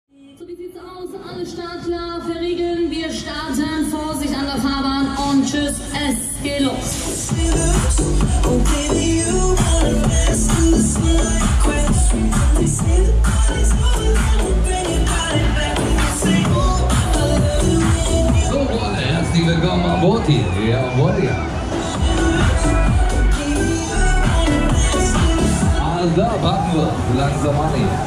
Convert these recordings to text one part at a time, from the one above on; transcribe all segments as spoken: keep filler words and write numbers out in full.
So, wie sieht's aus? Alle Startklar, verriegeln. Wir starten. Vorsicht an der Fahrbahn und tschüss, es geht los. So, Freunde, herzlich willkommen an Bord hier. Jawohl, ja. Also, da warten wir langsam an hier.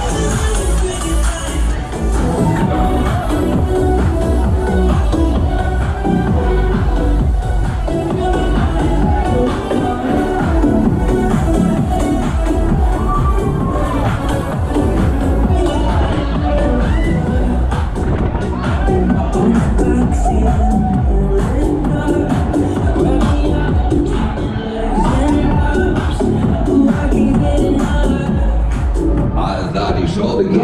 Also, die Show beginnt.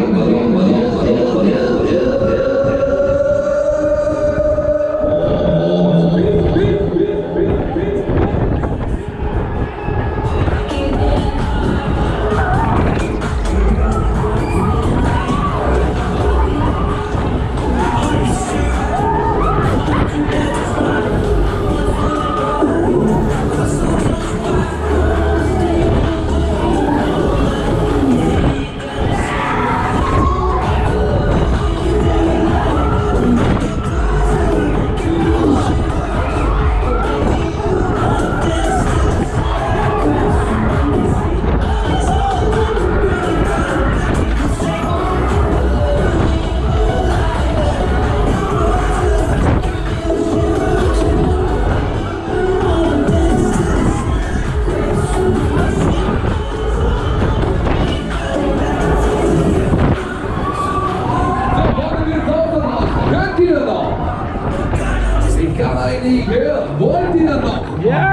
Wollt ihr noch?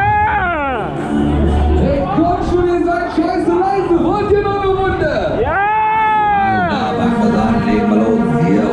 Ja! Hey, komm schon, ihr seid scheiße leise. Wollt ihr noch eine Runde? Ja! Na, machen wir dann, legen wir los hier.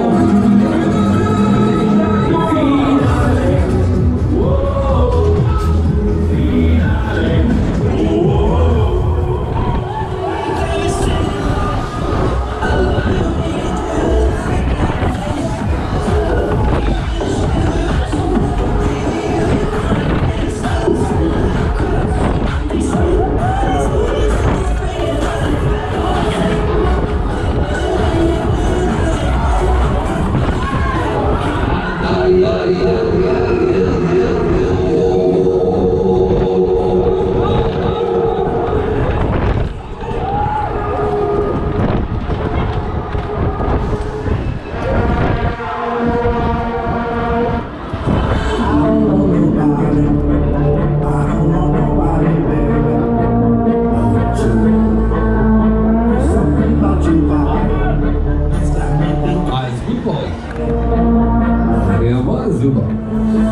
Super.